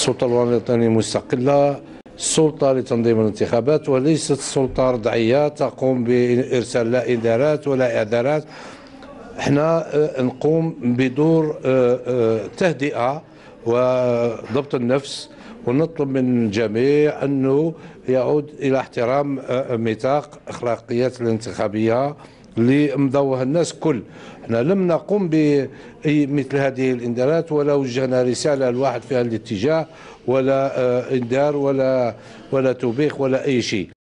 السلطة الوطنية مستقلة، سلطة لتنظيم الانتخابات وليست سلطة رضعية تقوم بإرسال لا إنذارات ولا إعذارات. احنا نقوم بدور تهدئة وضبط النفس، ونطلب من الجميع أنه يعود إلى احترام ميثاق أخلاقيات الانتخابية اللي مضوها الناس كل. احنا لم نقوم بمثل هذه الإنذارات ولا وجهنا رسالة لواحد في هذا الاتجاه، ولا إنذار ولا توبيخ ولا أي شيء.